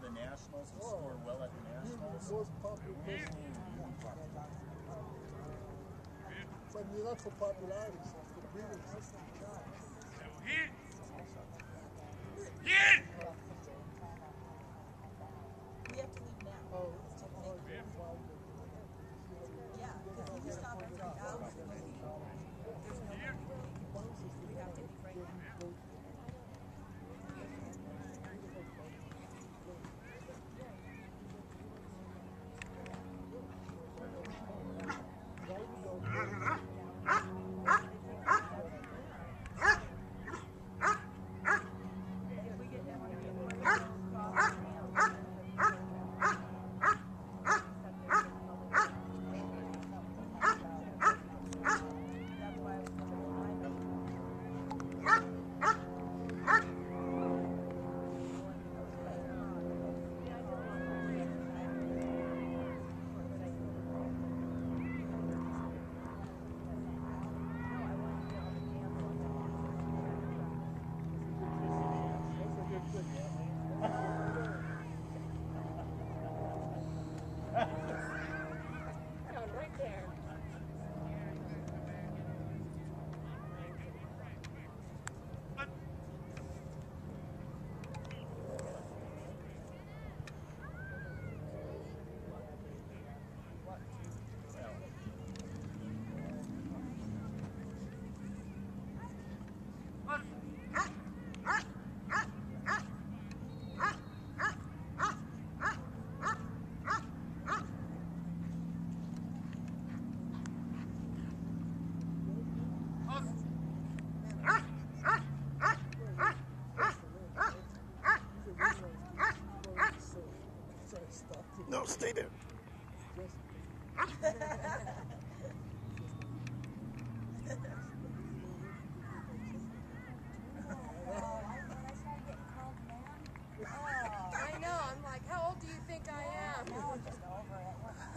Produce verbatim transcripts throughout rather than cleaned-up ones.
the nationals and score well at the nationals. But you're not for popularity, so it's the breeding system. Hit! Hit! We have to leave now. Oh, To make it. Yeah, because if you stop at three hours, there's no way we have to leave right now. No, stay there. I know, I'm like, how old do you think I am? Now I'm just over it.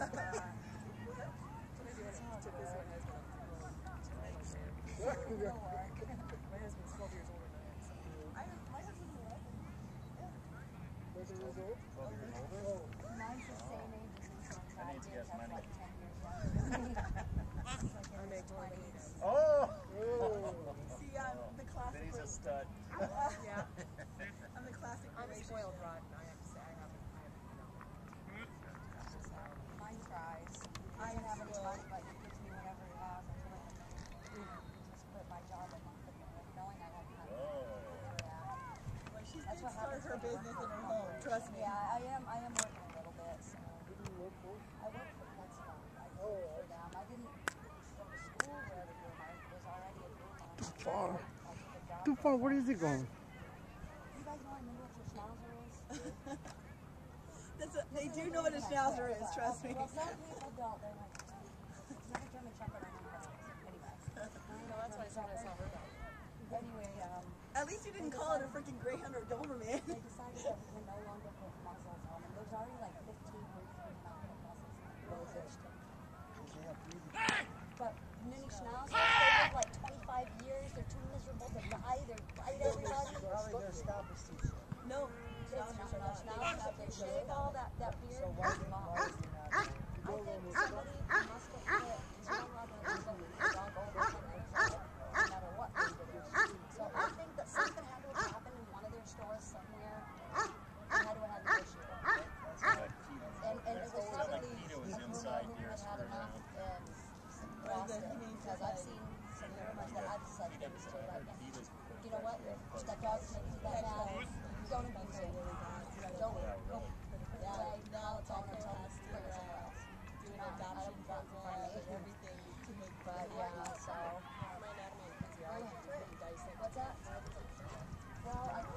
My husband's twelve years older than I am, so. I, my husband's eleven. Twelve years old? twelve years older? Mine's the same age as me, so That means he has that's money. like ten years younger. I make more money than Oh! Oh. See, I'm the classic. Then he's a stud. Yeah. I'm the classic. I'm a relationship. spoiled rotten, I have to say. I haven't, I haven't, you know. So mine tries. I I don't have any still- money, but he gives me whatever he has. I feel like just quit my job a month ago, knowing I won't have Oh. yeah. Like, she's That's going what to start happens her when you business work in her for home. Trust me. Yeah, I am. I am working a little bit. So Who do you work for? I work for PetSmart. I Oh, work for them. I didn't go to school where the groom. I was already a groom. Too far. I took a job Too there. far. Where is he going? You guys know I know what your schnauzer is? That's a, they do know what a schnauzer is, trust me. Well, some people don't. They're like, it's not a German Shepherd. I know how it is. Anyway. No, that's why someone saw her dog. Anyway, um, At least you didn't call it a freaking Greyhound or Doberman. they decided that we can no longer put muzzles on them. There's already like fifteen weeks we cannot put muzzles on. But mini schnauzers, they live like twenty-five years. They're too miserable to die. They bite everybody. Probably their scalp is too short. No, It's schnauzers not are no not. schnauzers. They shave all that, that beard. So why is he not? Why is he not? I think somebody must have quit. He's not allowed to let the dog over ten years old, no matter what breed it is. So I think that something had to have happened in one of their stores somewhere. They had to have had an issue. And, and it was probably Keto was a inside groom who here had had enough and lost it. Because I've seen some groomers that I've said things to like, you know what, that dog's making you that mad. Don't abuse it. Don't go put it away. Now it's all until it's bring it somewhere else. Doing adoption programs and everything to make But yeah, so. My anatomy and physiology is pretty dicey. What's that? Well, I